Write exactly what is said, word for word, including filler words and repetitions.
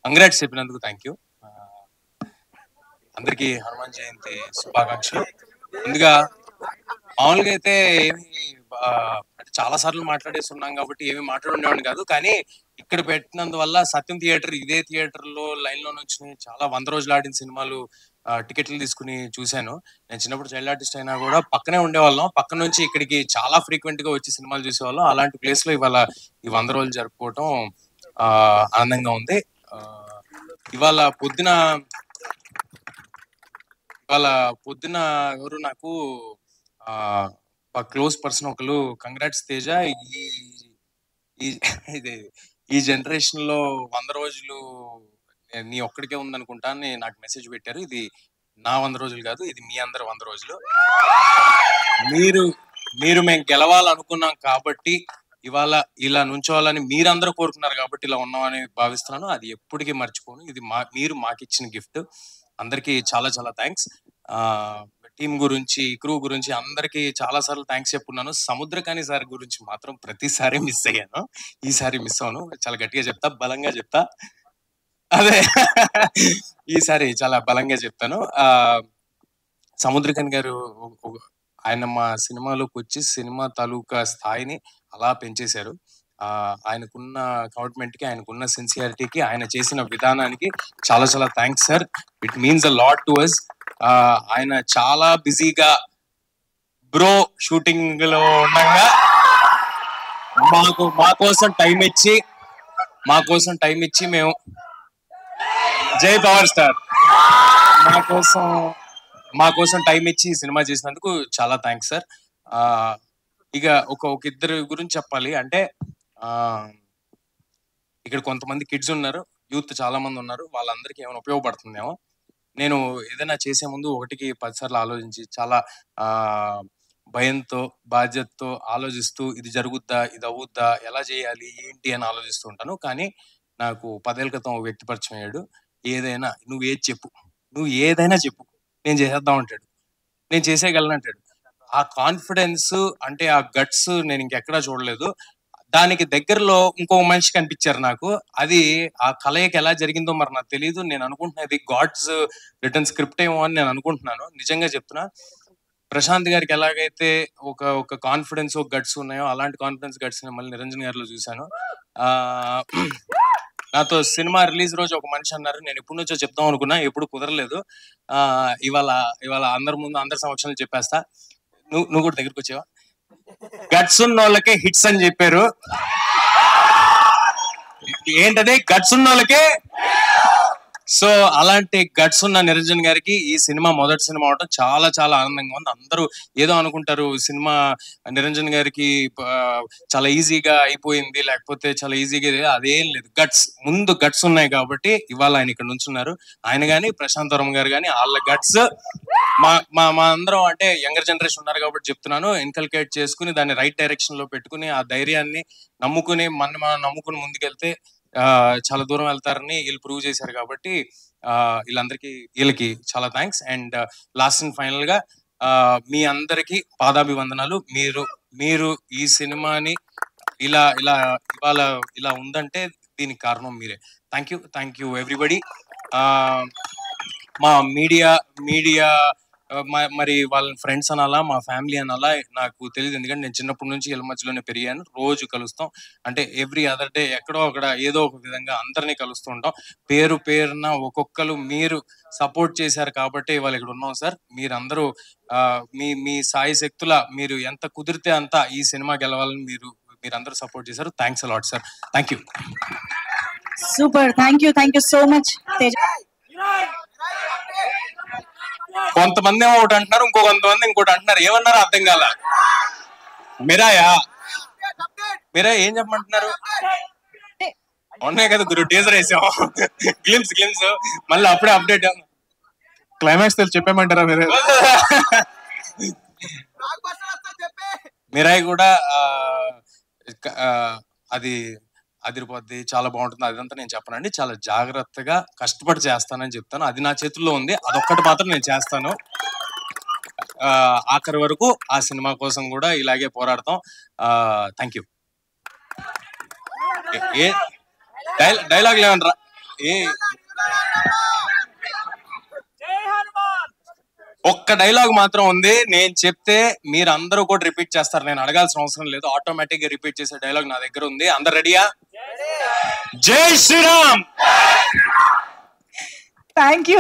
Congrats చెప్పినందుకు thank you. అందరికీ హనుమాన్ జయంతి శుభాకాంక్షలు. ముందుగా మామూలుగా అయితే ఏమి అంటే చాలా సార్లు మాట్లాడేసి ఉన్నాం కాబట్టి ఏమి మాట్లాడుండేవాడిని కాదు. కానీ ఇక్కడ పెట్టినందువల్ల సత్యం థియేటర్ ఇదే థియేటర్ లో లైన్ లో నుంచి చాలా వంద రోజులు ఆడిన సినిమాలు టికెట్లు తీసుకుని చూశాను. నేను చిన్నప్పుడు చైల్డ్ ఆర్టిస్ట్ అయినా కూడా పక్కనే ఉండేవాళ్ళం. పక్క నుంచి ఇక్కడికి చాలా ఫ్రీక్వెంట్ గా వచ్చి సినిమాలు చూసేవాళ్ళం. అలాంటి ప్లేస్ లో ఇవాళ ఈ వంద రోజులు జరుపుకోవటం ఆ ఆనందంగా ఉంది. ఇవాళ పొద్దున ఇవాళ పొద్దున ఎవరు నాకు ఆ క్లోజ్ పర్సన్ ఒకరు కంగ్రాట్స్ తేజ, ఈ ఇది ఈ జనరేషన్ లో వంద రోజులు నీ ఒక్కడికే ఉందనుకుంటా అని నాకు మెసేజ్ పెట్టారు. ఇది నా వంద రోజులు కాదు, ఇది మీ అందరు వంద రోజులు. మీరు మీరు మేము గెలవాలనుకున్నాం కాబట్టి ఇవాళ ఇలా నుంచోవాలని మీరందరూ కోరుకున్నారు కాబట్టి ఇలా ఉన్నామని భావిస్తున్నాను. అది ఎప్పటికీ మర్చిపోను. ఇది మా మీరు మాకు ఇచ్చిన గిఫ్ట్. అందరికీ చాలా చాలా థ్యాంక్స్. ఆ టీం గురించి, క్రూ గురించి అందరికి చాలా సార్లు థ్యాంక్స్ చెప్పుకున్నాను. సముద్రకాని సార్ గురించి మాత్రం ప్రతిసారి మిస్ అయ్యాను. ఈసారి మిస్ అవును. చాలా గట్టిగా చెప్తా, బలంగా చెప్తా. అదే ఈసారి చాలా బలంగా చెప్తాను. ఆ సముద్రకాని గారు ఆయన మా సినిమాలోకి వచ్చి సినిమా తాలూకా స్థాయిని అలా పెంచేశారు. ఆ ఆయనకున్న కమిట్మెంట్ కి, ఆయనకున్న సిన్సియారిటీకి, ఆయన చేసిన విధానానికి చాలా చాలా thanks sir. It means a lot to us. ఆయన చాలా బిజీగా బ్రో షూటింగ్ లో ఉండగా మాకు మా కోసం టైం ఇచ్చి మా కోసం టైం ఇచ్చి మేము జై పవర్ స్టార్ మా కోసం మా కోసం టైం ఇచ్చి సినిమా చేసినందుకు చాలా థ్యాంక్స్ సార్. ఆ ఇక ఒక ఒక ఇద్దరు గురించి చెప్పాలి అంటే, ఆ ఇక్కడ కొంతమంది కిడ్స్ ఉన్నారు, యూత్ చాలా మంది ఉన్నారు. వాళ్ళందరికీ ఏమైనా ఉపయోగపడుతుందేమో. నేను ఏదైనా చేసే ముందు ఒకటికి పదిసార్లు ఆలోచించి చాలా ఆ భయంతో, బాధ్యతతో ఆలోచిస్తూ ఇది జరుగుద్దా, ఇది అవుద్దా, ఎలా చేయాలి, ఏంటి అని ఆలోచిస్తూ ఉంటాను. కానీ నాకు పదేళ్ల క్రితం ఒక వ్యక్తి పరిచయం అయ్యాడు. ఏదైనా నువ్వు ఏది చెప్పు, నువ్వు ఏదైనా చెప్పు, నేను చేసేద్దాం అంటాడు. నేను చేసేయగలను అంటాడు. ఆ కాన్ఫిడెన్స్ అంటే ఆ గట్స్ నేను ఇంకెక్కడా చూడలేదు. దానికి దగ్గరలో ఇంకో మనిషి కనిపించారు నాకు. అది ఆ కలయిక ఎలా జరిగిందో మరి నాకు తెలియదు. నేను అనుకుంటున్నది గాడ్స్ రిటర్న్ స్క్రిప్ట్ ఏమో అని నేను అనుకుంటున్నాను. నిజంగా చెప్తున్నా. ప్రశాంత్ గారికి ఎలాగైతే ఒక ఒక కాన్ఫిడెన్స్, ఒక గట్స్ ఉన్నాయో అలాంటి కాన్ఫిడెన్స్ గట్స్ మళ్ళీ నిరంజన్ గారిలో చూశాను. ఆ నాతో సినిమా రిలీజ్ రోజు ఒక మనిషి అన్నారు, నేను ఎప్పటి నుంచో చెప్దాం అనుకున్నా, ఎప్పుడు కుదరలేదు. ఆ ఇవాళ ఇవాళ అందరి ముందు అందరి సమక్షంలో చెప్పేస్తా. నువ్వు నువ్వు కూడా దగ్గరికి వచ్చావా? గట్స్ ఉన్న వాళ్ళకే హిట్స్ అని చెప్పారు. ఏంటది? గట్స్ ఉన్న వాళ్ళకే. సో అలాంటి గట్స్ ఉన్న నిరంజన్ గారికి ఈ సినిమా మొదటి సినిమా అవడం చాలా చాలా ఆనందంగా ఉంది. అందరూ ఏదో అనుకుంటారు, సినిమా నిరంజన్ గారికి చాలా ఈజీగా అయిపోయింది, లేకపోతే చాలా ఈజీగా, అదేం లేదు. గట్స్ ముందు గట్స్ ఉన్నాయి కాబట్టి ఇవాళ ఆయన ఇక్కడ నుంచున్నారు. ఆయన గాని, ప్రశాంత్ వరం గారు గాని, వాళ్ళ గట్స్ మా మా మా అందరం అంటే యంగర్ జనరేషన్ ఉన్నారు కాబట్టి చెప్తున్నాను, ఇన్కల్కేట్ చేసుకుని దాన్ని రైట్ డైరెక్షన్ లో పెట్టుకుని ఆ ధైర్యాన్ని నమ్ముకుని మన మనం నమ్ముకుని ముందుకెళ్తే ఆ చాలా దూరం వెళ్తారని వీళ్ళు ప్రూవ్ చేశారు. కాబట్టి ఆ వీళ్ళందరికీ వీళ్ళకి చాలా thanks. And last and final గా ఆ మీ అందరికి పాదాభివందనాలు. మీరు మీరు ఈ సినిమాని ఇలా ఇలా ఇవాళ ఇలా ఉందంటే దీనికి కారణం మీరే. Thank you thank you everybody. ఆ మా మీడియా మీడియా మరి వాళ్ళ ఫ్రెండ్స్ అనాలా, మా ఫ్యామిలీ అనాలా నాకు తెలియదు. ఎందుకంటే నేను చిన్నప్పటి నుంచి వీళ్ళ మధ్యలోనే పెరిగాను. రోజు కలుస్తాం, అంటే ఎవ్రీ అదర్ డే ఎక్కడో అక్కడ ఏదో ఒక విధంగా అందరినీ కలుస్తూ ఉంటాం. పేరు పేరున ఒక్కొక్కరు మీరు సపోర్ట్ చేశారు కాబట్టి ఇవాళ ఇక్కడ ఉన్నాం సార్. మీరందరూ ఆ మీ మీ సాయి శక్తుల మీరు ఎంత కుదిరితే అంత ఈ సినిమా గెలవాలని మీరు మీరందరూ సపోర్ట్ చేశారు. Thanks a lot sir. Thank you. Super. Thank you thank you so much Teja. కొంతమంది ఏమో ఒకటి అంటున్నారు, ఇంకో కొంతమంది ఇంకోటి అంటున్నారు. ఏమన్నారు అర్థం కాల. మీరాయా మీరా ఏం చెప్పమంటున్నారు? ఉన్నాయి కదా గురు, టీజర్ వేసాం, గ్లిమ్స్ గ్లిమ్స్ మళ్ళీ అప్పుడే అప్డేట్. క్లైమాక్స్ తెలిసి చెప్పేమంటారా మీరు? మీరాయి కూడా అది అదిరిపోద్ది, చాలా బాగుంటుంది. అదంతా నేను చెప్పనండి. చాలా జాగ్రత్తగా కష్టపడి చేస్తానని చెప్తాను. అది నా చేతుల్లో ఉంది. అదొక్కటి మాత్రం నేను చేస్తాను. ఆ ఆఖరి వరకు ఆ సినిమా కోసం కూడా ఇలాగే పోరాడతాం. ఆ థ్యాంక్ యూ. ఏ డైలాగ్ లేవనరా? ఏ ఒక్క డైలాగ్ మాత్రం ఉంది, నేను చెప్తే మీరు అందరూ కూడా రిపీట్ చేస్తారు, నేను అడగాల్సిన అవసరం లేదు, ఆటోమేటిక్ గా రిపీట్ చేసే డైలాగ్ నా దగ్గర ఉంది. అందరు రెడీయా? జై శ్రీరామ్. Thank you.